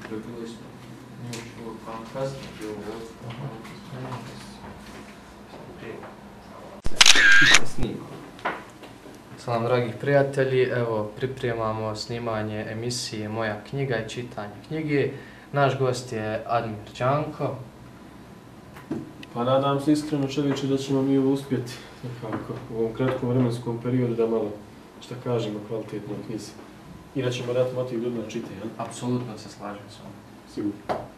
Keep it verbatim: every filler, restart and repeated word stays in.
Dobili smo njuču kasnije bio vodstvo. Salam dragi prijatelji, evo pripremamo snimanje emisije Moja knjiga i čitanje knjige. Naš gost je Admir Đanko. Pa nadam se iskreno čovječe da ćemo mi uspjeti nekako u ovom kratkom vremenskom periodu da malo, šta kažemo, kvalitetno knjizi. I da ćemo dati motiv ljudima čitaju, jel? Apsolutno se slažem s vama. Sigurno.